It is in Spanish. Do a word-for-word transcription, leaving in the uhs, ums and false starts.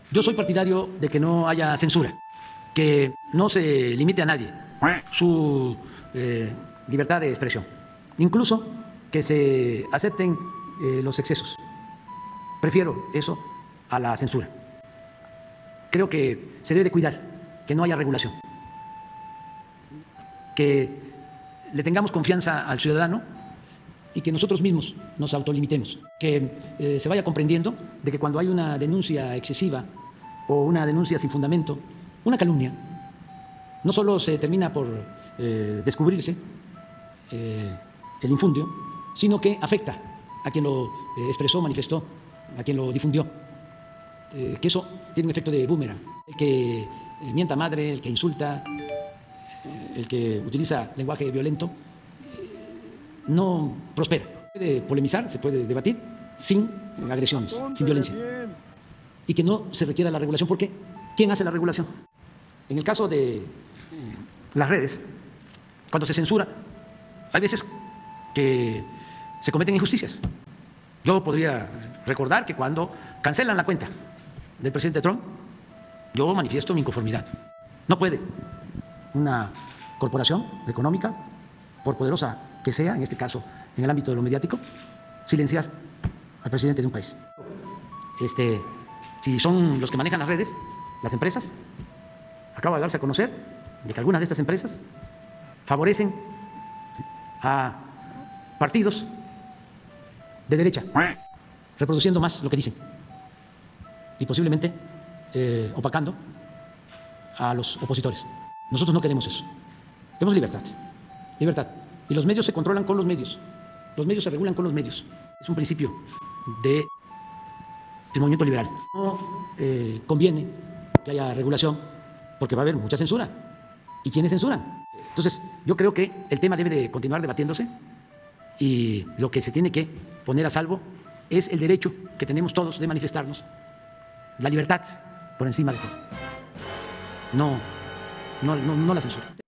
Yo soy partidario de que no haya censura, que no se limite a nadie su eh, libertad de expresión, incluso que se acepten eh, los excesos. Prefiero eso a la censura. Creo que se debe de cuidar que no haya regulación, que le tengamos confianza al ciudadano y que nosotros mismos nos autolimitemos, que eh, se vaya comprendiendo de que cuando hay una denuncia excesiva o una denuncia sin fundamento, una calumnia, no solo se termina por eh, descubrirse eh, el infundio, sino que afecta a quien lo eh, expresó, manifestó, a quien lo difundió, eh, que eso tiene un efecto de boomerang. El que eh, mienta madre, el que insulta, eh, el que utiliza lenguaje violento, no prospera. Se puede polemizar, se puede debatir sin agresiones, Póntele sin violencia. Bien. Y que no se requiera la regulación, porque ¿quién hace la regulación? En el caso de eh, las redes, cuando se censura, hay veces que se cometen injusticias. Yo podría recordar que cuando cancelan la cuenta del presidente Trump, yo manifiesto mi inconformidad. No puede una corporación económica, por poderosa que sea, en este caso en el ámbito de lo mediático, silenciar al presidente de un país. Este, si son los que manejan las redes, las empresas, acaba de darse a conocer de que algunas de estas empresas favorecen a partidos de derecha, reproduciendo más lo que dicen y posiblemente eh, opacando a los opositores. Nosotros no queremos eso. Queremos libertad. Libertad. Y los medios se controlan con los medios. Los medios se regulan con los medios. Es un principio del movimiento liberal. No eh, conviene que haya regulación porque va a haber mucha censura. ¿Y quiénes censuran? Entonces, yo creo que el tema debe de continuar debatiéndose y lo que se tiene que poner a salvo es el derecho que tenemos todos de manifestarnos, la libertad por encima de todo. No, no, no, no la censura.